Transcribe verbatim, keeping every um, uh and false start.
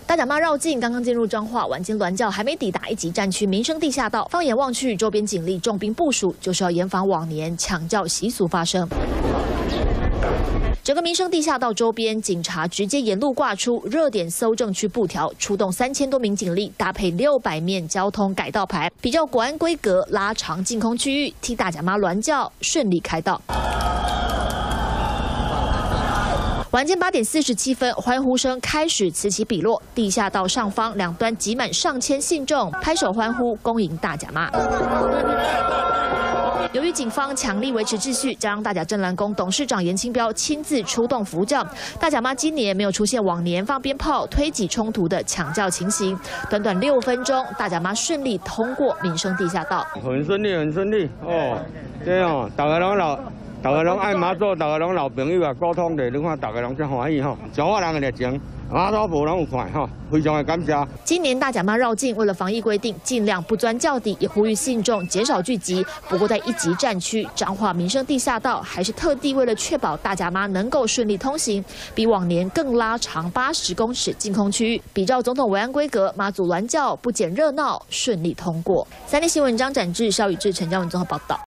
大甲妈绕境刚刚进入彰化，晚间銮轿还没抵达一级战区民生地下道，放眼望去，周边警力重兵部署，就是要严防往年抢轿习俗发生。 整个民生地下道周边，警察直接沿路挂出热点搜证区布条，出动三千多名警力，搭配六百面交通改道牌，比照国安规格，拉长净空区域，替大甲妈銮轿顺利开道。 晚间八点四十七分，欢呼声开始此起彼落，地下道上方两端挤满上千信众，拍手欢呼，恭迎大甲妈。由于警方强力维持秩序，加上大甲镇澜宫董事长严清标亲自出动扶轿，大甲妈今年没有出现往年放鞭炮推挤冲突的抢轿情形。短短六分钟，大甲妈顺利通过民生地下道， 很顺利，很顺利哦。这样，大家拢老。 大家拢爱妈祖，大家拢老朋友啊，沟通的，你看大家拢真欢喜吼，彰化人的热情，妈祖婆拢有看吼，非常的感谢。 今年大甲妈绕境，为了防疫规定，尽量不钻轿底，也呼吁信众减少聚集。不过，在一级战区彰化民生地下道，还是特地为了确保大甲妈能够顺利通行，比往年更拉长八十公尺净空区域，比照总统维安规格，妈祖銮轿不减热闹，顺利通过。三立新闻张展志、邵宇志、陈嘉文综合报道。